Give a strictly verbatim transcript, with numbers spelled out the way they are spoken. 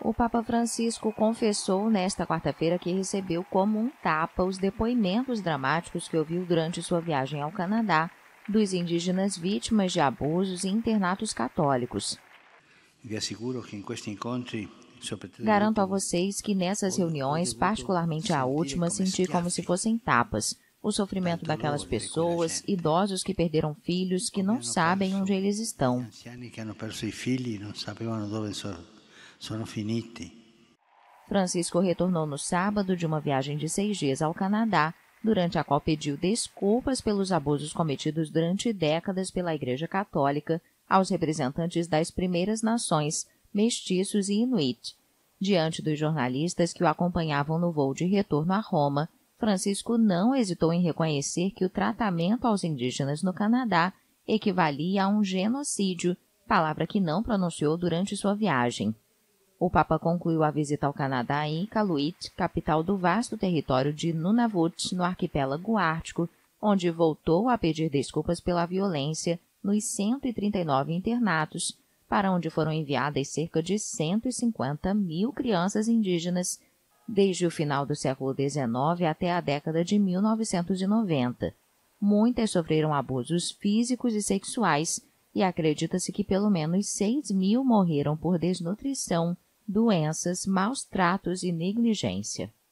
O Papa Francisco confessou nesta quarta-feira que recebeu como um tapa os depoimentos dramáticos que ouviu durante sua viagem ao Canadá dos indígenas vítimas de abusos em internatos católicos. Garanto a vocês que nessas reuniões, particularmente a última, senti como se fossem tapas. O sofrimento daquelas pessoas, idosos que perderam filhos, que não sabem onde eles estão. Francisco retornou no sábado de uma viagem de seis dias ao Canadá, durante a qual pediu desculpas pelos abusos cometidos durante décadas pela Igreja Católica aos representantes das primeiras nações, mestiços e inuit. Diante dos jornalistas que o acompanhavam no voo de retorno a Roma, Francisco não hesitou em reconhecer que o tratamento aos indígenas no Canadá equivalia a um genocídio, palavra que não pronunciou durante sua viagem. O Papa concluiu a visita ao Canadá em Iqaluit, capital do vasto território de Nunavut, no arquipélago ártico, onde voltou a pedir desculpas pela violência nos cento e trinta e nove internatos, para onde foram enviadas cerca de cento e cinquenta mil crianças indígenas, desde o final do século dezenove até a década de mil novecentos e noventa. Muitas sofreram abusos físicos e sexuais, e acredita-se que pelo menos seis mil morreram por desnutrição, doenças, maus tratos e negligência.